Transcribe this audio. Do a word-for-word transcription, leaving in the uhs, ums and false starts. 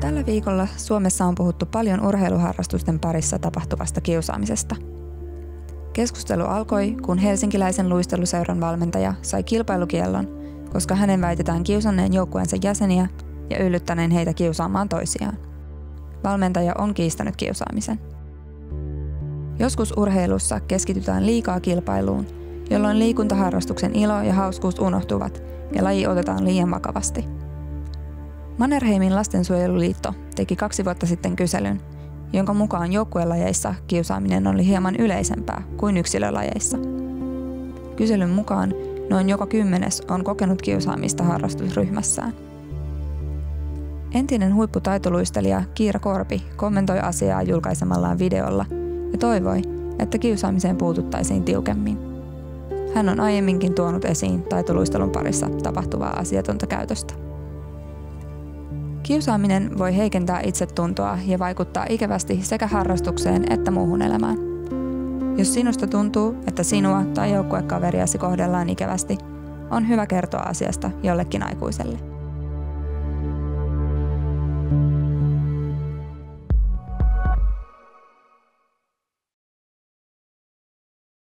Tällä viikolla Suomessa on puhuttu paljon urheiluharrastusten parissa tapahtuvasta kiusaamisesta. Keskustelu alkoi, kun helsinkiläisen luisteluseuran valmentaja sai kilpailukiellon, koska hänen väitetään kiusanneen joukkueensa jäseniä ja yllyttäneen heitä kiusaamaan toisiaan. Valmentaja on kiistänyt kiusaamisen. Joskus urheilussa keskitytään liikaa kilpailuun, jolloin liikuntaharrastuksen ilo ja hauskuus unohtuvat ja laji otetaan liian vakavasti. Mannerheimin lastensuojeluliitto teki kaksi vuotta sitten kyselyn, jonka mukaan joukkuelajeissa kiusaaminen oli hieman yleisempää kuin yksilölajeissa. Kyselyn mukaan noin joka kymmenes on kokenut kiusaamista harrastusryhmässään. Entinen huipputaitoluistelija Kiira Korpi kommentoi asiaa julkaisemallaan videolla ja toivoi, että kiusaamiseen puututtaisiin tiukemmin. Hän on aiemminkin tuonut esiin taitoluistelun parissa tapahtuvaa asiatonta käytöstä. Kiusaaminen voi heikentää itsetuntoa ja vaikuttaa ikävästi sekä harrastukseen että muuhun elämään. Jos sinusta tuntuu, että sinua tai joukkuekaveriasi kohdellaan ikävästi, on hyvä kertoa asiasta jollekin aikuiselle.